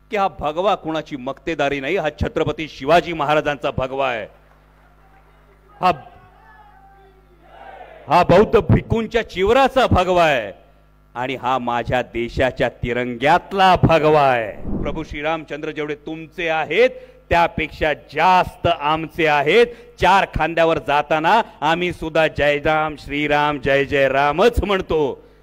की हा भगवा कुणाची मक्तेदारी नाही, हा छत्रपती शिवाजी महाराजांचा भगवा आहे। हा बौद्ध भिक्खूंच्या चिवराचा भगवा आहे आणि हा माझ्या देशाच्या तिरंग्यातला भगवा आहे। प्रभू श्रीरामचंद्र जेवढे तुमचे आहेत त्यापेक्षा जास्त आमचे आहेत। चार खांद्यावर जाताना आम्ही सुद्धा जय राम श्रीराम जय जय रामच म्हणतो।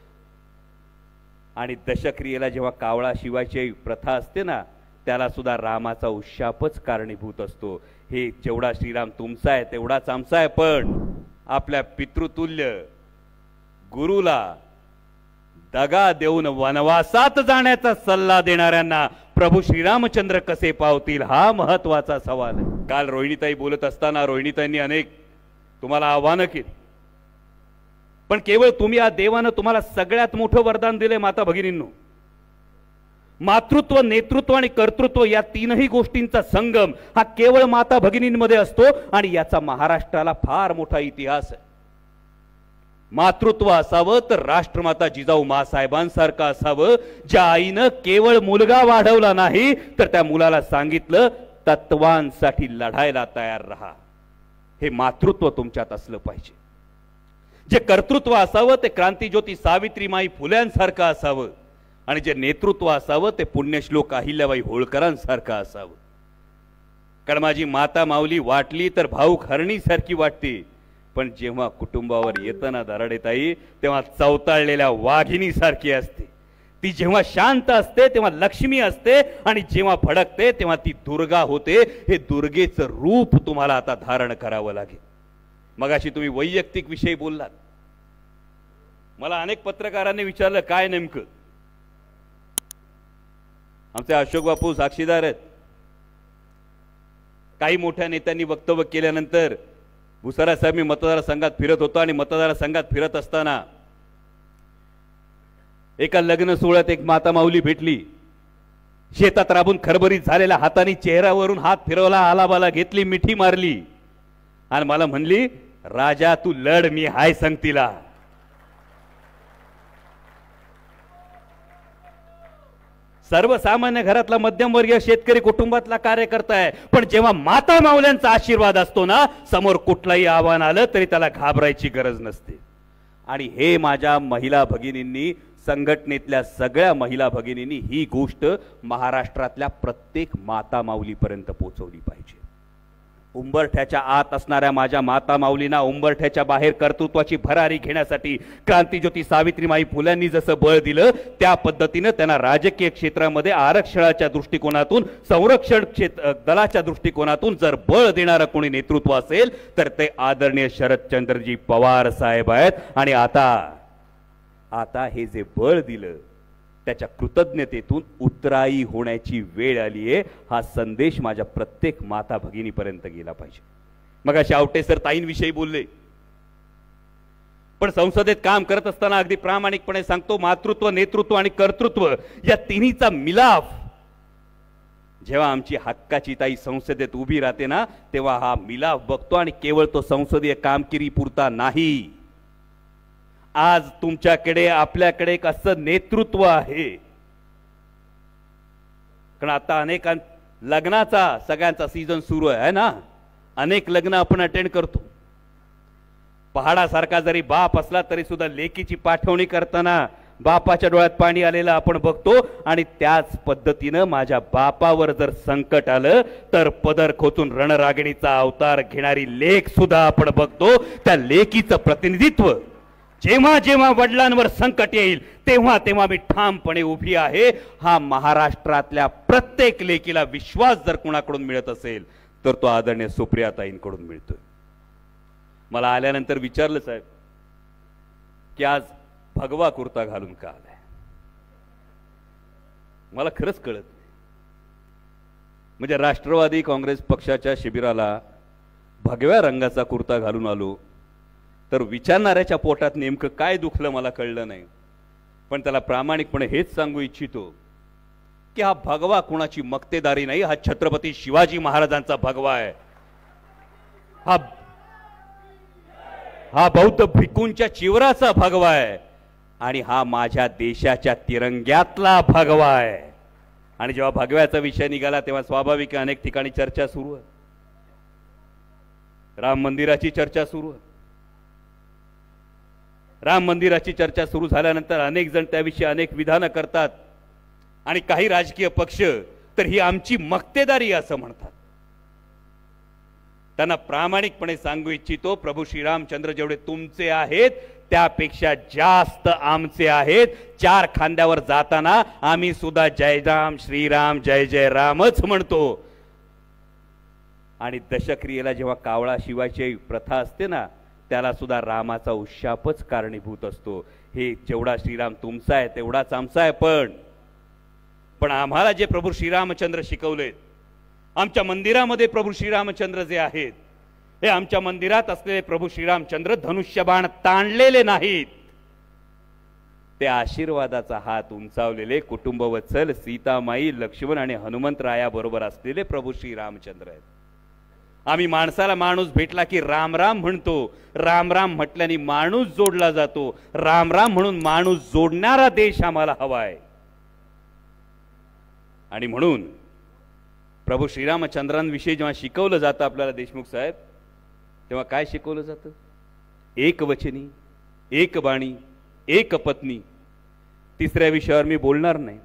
आणि दशक्रियेला जेव्हा कावळा शिवायची प्रथा असते ना, त्याला सुद्धा रामाचा उशापच कारणीभूत असतो। हे जेवढा श्रीराम तुमचा आहे तेवढाच आमचा आहे। पण आपल्या पितृतुल्य गुरुला दगा देऊन वनवासात जाण्याचा सल्ला देणाऱ्यांना प्रभू श्रीरामचंद्र कसे पावतील, हा महत्वाचा सवाल आहे। काल रोहिणीताई बोलत असताना रोहिणीताईंनी अनेक तुम्हाला आव्हानं केली, पण केवळ तुम्ही या देवानं तुम्हाला सगळ्यात मोठं वरदान दिले माता भगिनींनो। मातृत्व, नेतृत्व आणि कर्तृत्व या तीनही गोष्टींचा संगम हा केवळ माता भगिनींमध्ये असतो आणि याचा महाराष्ट्राला फार मोठा इतिहास आहे। मातृत्व असावं तर राष्ट्रमाता जिजाऊ मासाहेबांसारखं असावं, ज्या आईनं केवळ मुलगा वाढवला नाही तर त्या मुलाला सांगितलं तत्वांसाठी लढायला तयार रहा। हे मातृत्व तुमच्यात असलं पाहिजे। जे कर्तृत्व असावं ते क्रांतिज्योती सावित्रीमाई फुल्यांसारखं असावं आणि जे नेतृत्व असावं ते पुण्यश्लोक अहिल्याबाई होळकरांसारखं असावं। कारण माझी माता माऊली वाटली तर भाऊक हरणीसारखी वाटते, पण जेव्हा कुटुंबावर येताना दराडेताई तेव्हा चवताळलेल्या वाघिणीसारखी असते। ती जेव्हा शांत असते तेव्हा लक्ष्मी असते आणि जेव्हा भडकते तेव्हा ती दुर्गा होते। हे दुर्गेचं रूप तुम्हाला आता धारण करावं लागेल। मगाशी तुम्ही वैयक्तिक विषयी बोललात, मला अनेक पत्रकारांनी विचारलं काय नेमकं। आमचे अशोक बापू साक्षीदार आहेत। काही मोठ्या नेत्यांनी वक्तव्य केल्यानंतर भुसारा साहेब मी मतदारसंघात फिरत होतो आणि मतदारसंघात फिरत असताना एका लग्न सोहळ्यात एक माता माऊली भेटली। शेतात राबून खरबरीत झालेल्या हाताने चेहऱ्यावरून हात फिरवला, आलाबाला घेतली, मिठी मारली आणि मला म्हणली राजा तू लढ, मी हाय संगतीला। सर्वसामान्य घरातला मध्यमवर्गीय शेतकरी कुटुंबातला कार्यकर्ता आहे, पण जेव्हा माता माऊल्यांचा आशीर्वाद असतो ना, समोर कुठलाही आव्हान आलं तरी त्याला घाबरायची गरज नसते। आणि हे माझ्या महिला भगिनींनी, संघटनेतल्या सगळ्या महिला भगिनींनी ही गोष्ट महाराष्ट्रातल्या प्रत्येक माता माऊलीपर्यंत पोहोचवली पाहिजे। उंबरठ्याच्या आत असणाऱ्या माझ्या माता माऊलींना उंबरठ्याच्या बाहेर कर्तृत्वाची भरारी घेण्यासाठी क्रांतिज्योती सावित्रीमाई फुल्यांनी जसं बळ दिलं त्या पद्धतीने त्यांना राजकीय क्षेत्रामध्ये आरक्षणाच्या दृष्टिकोनातून, संरक्षण दलाच्या दृष्टिकोनातून जर बळ देणारं कोणी नेतृत्व असेल तर ते आदरणीय शरदचंद्रजी पवार साहेब आहेत। आणि आता हे जे बळ दिलं त्याच्या कृतज्ञतेतून उतराई होण्याची वेळ आली आहे। हा संदेश माझ्या प्रत्येक माता भगिनीपर्यंत गेला पाहिजे। मग अशा आवटे सर ताईंविषयी बोलले, पण संसदेत काम करत असताना अगदी प्रामाणिकपणे सांगतो, मातृत्व, नेतृत्व आणि कर्तृत्व या तिन्हीचा मिलाफ जेव्हा आमची हक्काची ताई संसदेत उभी राहते ना, तेव्हा हा मिलाफ बघतो। आणि केवळ तो संसदीय कामगिरी पुरता नाही, आज तुमच्याकडे आपल्याकडे एक असं नेतृत्व आहे। कारण आता अनेक लग्नाचा सगळ्यांचा सीझन सुरू आहे ना, अनेक लग्न आपण अटेंड करतो। पहाडासारखा जरी बाप असला तरी सुद्धा लेकीची पाठवणी करताना बापाच्या डोळ्यात पाणी आलेलं आपण बघतो। आणि त्याच पद्धतीनं माझ्या बापावर जर संकट आलं तर पदर खोचून रणरागिणीचा अवतार घेणारी लेक सुद्धा आपण बघतो। त्या लेकीचं प्रतिनिधित्व जेव्हा जेव्हा वडिलांवर संकट येईल तेव्हा तेव्हा मी ठामपणे उभी आहे। हा महाराष्ट्रातल्या प्रत्येक लेकीला विश्वास जर कोणाकडून मिळत असेल तर तो आदरणीय सुप्रियाताईंकडून मिळतोय। मला आल्यानंतर विचारलं साहेब की आज भगवा कुर्ता घालून का आलाय, मला खरंच कळत नाही। म्हणजे राष्ट्रवादी काँग्रेस पक्षाच्या शिबिराला भगव्या रंगाचा कुर्ता घालून आलो तर विचारणाऱ्याच्या पोटात नेमकं काय दुखलं मला कळलं नाही। पण त्याला प्रामाणिकपणे हेच सांगू इच्छितो की हा भगवा कुणाची मक्तेदारी नाही, हा छत्रपती शिवाजी महाराजांचा भगवा आहे। हा बौद्ध भिक्खूंच्या चिवराचा भगवा आहे आणि हा माझ्या देशाच्या तिरंग्यातला भगवा आहे। आणि जेव्हा भगव्याचा विषय निघाला तेव्हा स्वाभाविक अनेक ठिकाणी चर्चा सुरू आहे, राम मंदिराची चर्चा सुरू आहे. राम मंदिराची चर्चा सुरू झाल्यानंतर अनेक जण त्याविषयी अनेक विधानं करतात आणि काही राजकीय पक्ष तर ही आमची मक्तेदारी असं म्हणतात. त्यांना प्रामाणिकपणे सांगू इच्छितो, प्रभू श्रीरामचंद्र जेवढे तुमचे आहेत त्यापेक्षा जास्त आमचे आहेत. चार खांद्यावर जाताना आम्ही सुद्धा जय राम श्रीराम जय जय रामच म्हणतो. आणि दशक्रियेला जेव्हा कावळा शिवायची प्रथा असते ना, त्याला सुद्धा रामाचा उशापच कारणीभूत असतो. हे जेवढा श्रीराम तुमचा आहे तेवढाच आमचा आहे. पण आम्हाला जे प्रभू श्रीरामचंद्र शिकवलेत, आमच्या मंदिरामध्ये प्रभू श्रीरामचंद्र जे आहेत, हे आमच्या मंदिरात असलेले प्रभू श्रीरामचंद्र धनुष्यबाण ताणलेले नाहीत. ते आशीर्वादाचा हात उंचावलेले कुटुंबवत्सल सीतामाई, लक्ष्मण आणि हनुमंतरायाबरोबर असलेले प्रभू श्रीरामचंद्र आहेत. आम्ही माणसाला माणूस भेटला की राम राम म्हणतो. राम राम म्हटल्याने माणूस जोडला जातो. राम राम म्हणून माणूस जोडणारा देश आम्हाला हवाय. आणि म्हणून प्रभू श्रीरामचंद्रांविषयी जेव्हा शिकवलं जातं आपल्याला देशमुख साहेब, तेव्हा काय शिकवलं जातं? एक वचनी, एक बाणी, एक पत्नी. तिसऱ्या विषयावर मी बोलणार नाही.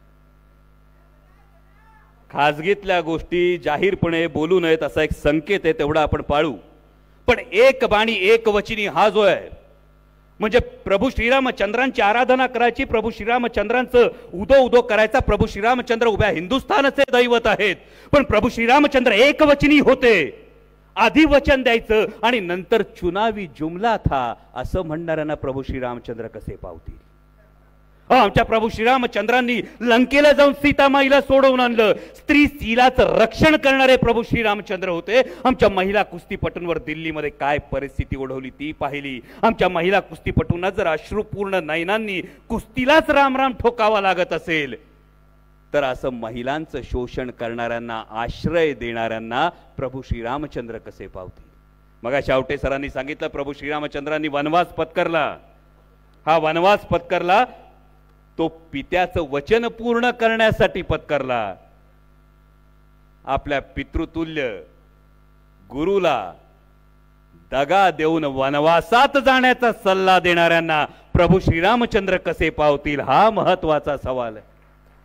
खाजगीतल्या गोष्टी जाहीरपणे बोलू नयेत असा एक संकेत आहे, तेवढा आपण पाळू. पण एक बाणी एक वचनी हा जो आहे, म्हणजे प्रभू श्रीरामचंद्रांची आराधना करायची, प्रभू श्रीरामचंद्रांचं उदो उदो करायचा. प्रभू श्रीरामचंद्र उभ्या हिंदुस्थानाचे दैवत आहेत. पण प्रभू श्रीरामचंद्र एक वचनी होते. आधी वचन द्यायचं आणि नंतर चुनावी जुमला था असं म्हणणाऱ्यांना प्रभू श्रीरामचंद्र कसे पावतील? आमच्या प्रभू श्रीरामचंद्रांनी लंकेला जाऊन सीतामाईला सोडवून आणलं. स्त्री शीलाचं रक्षण करणारे प्रभू श्रीरामचंद्र होते. आमच्या महिला कुस्तीपटूंवर दिल्लीमध्ये काय परिस्थिती ओढवली ती पाहिली. आमच्या महिला कुस्तीपटूंना जर अश्रुपूर्ण नयनांनी कुस्तीलाच राम राम ठोकावा लागत असेल, तर असं महिलांचं शोषण करणाऱ्यांना, आश्रय देणाऱ्यांना प्रभू श्रीरामचंद्र कसे पावतील? मग शावटे सरांनी सांगितलं, प्रभू श्रीरामचंद्रांनी वनवास पत्करला. हा वनवास पत्करला तो पित्याचं वचन पूर्ण करण्यासाठी पत्करला. आपल्या पितृतुल्य गुरुला दगा देऊन वनवासात जाण्याचा सल्ला देणाऱ्यांना प्रभू श्रीरामचंद्र कसे पावतील? हा महत्वाचा सवाल आहे.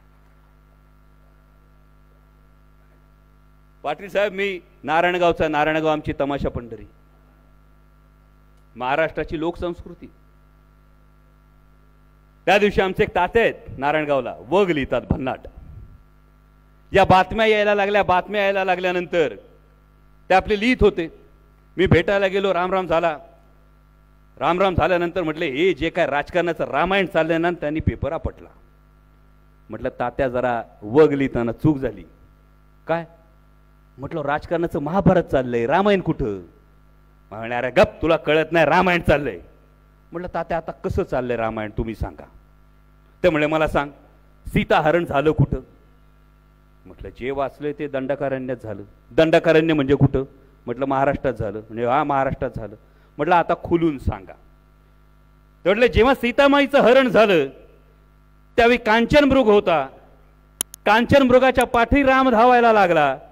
पाटील साहेब, मी नारायणगावचा. नारायणगाव आमची तमाशा पंढरी, महाराष्ट्राची लोकसंस्कृती. त्या दिवशी आमचे एक ताते आहेत नारायणगावला, वग लिहितात भन्नाट. या बातम्या यायला लागल्या. बातम्या यायला लागल्यानंतर ते आपले लिहित होते. मी भेटायला गेलो. रामराम झाला. रामराम झाल्यानंतर म्हटले, हे जे काय राजकारणाचं रामायण चाललंय ना, त्यांनी पेपर आपटला. म्हटलं, तात्या जरा वग लिहिताना चूक झाली. काय? म्हटलं, राजकारणाचं महाभारत चाललंय, रामायण कुठं? म्हणणाऱ्या गप, तुला कळत नाही, रामायण चाललंय. म्हटलं, तात्या आता कसं चाललंय रामायण तुम्ही सांगा. ते म्हणले, मला सांग, सीता हरण झालं कुठं? म्हटलं, जे वाचलंय ते दंडकारण्यात झालं. दंडकारण्य म्हणजे कुठं? म्हटलं, महाराष्ट्रात झालं. म्हणजे हा, महाराष्ट्रात झालं. म्हटलं, आता खुलून सांगा. ते म्हटले, जेव्हा सीतामाईचं हरण झालं त्यावेळी कांचन मृग होता. कांचन मृगाच्या पाठी राम धावायला लागला.